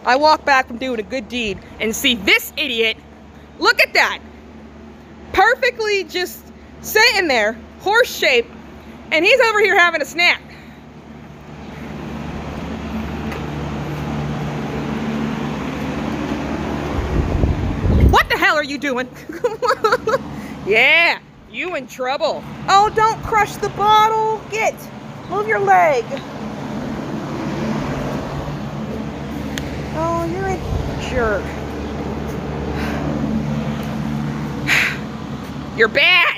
I walk back from doing a good deed and see this idiot. Look at that. Perfectly just sitting there, horse shape, and he's over here having a snack. What the hell are you doing? Yeah, you in trouble. Oh, don't crush the bottle. Move your leg. Oh, you're a jerk. You're bad.